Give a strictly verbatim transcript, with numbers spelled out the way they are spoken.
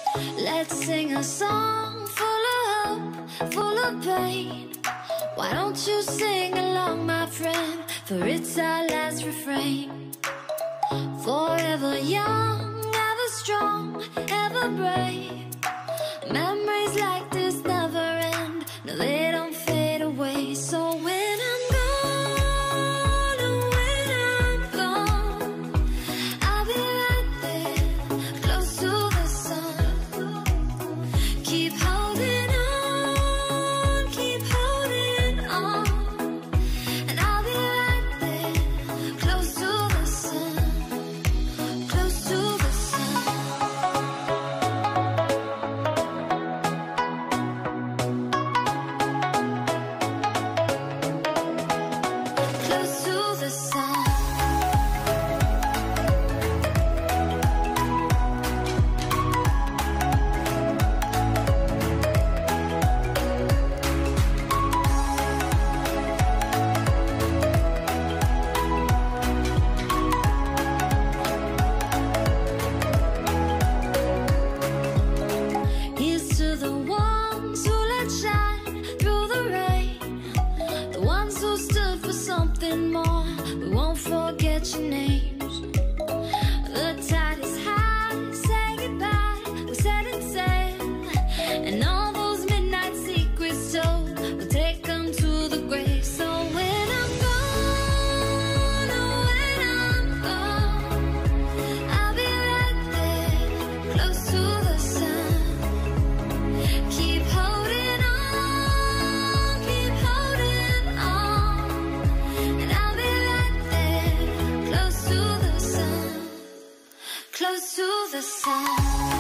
Let's sing a song full of hope, full of pain. Why don't you sing along, my friend? For it's our last refrain. Forever young, ever strong, ever brave. Memories like this never end. No, they don't fade away. So when I'm gone, oh, when I'm gone, I'll be right there, close to the sun. Keep holding on, keep holding on, and I'll be right there, close to the sun, close to the sun. Close to the sun. Here's to the ones who let shine through the rain, the ones who stood for something more. We won't forget your names. The tide is high, say goodbye, we set it sail, and all those midnight secrets told, we'll take them to the grave. So when I'm gone, oh, when I'm gone, I'll be right there, close to the sun. Keep holding on, keep holding on, and I'll be right there, close to the sun, close to the sun.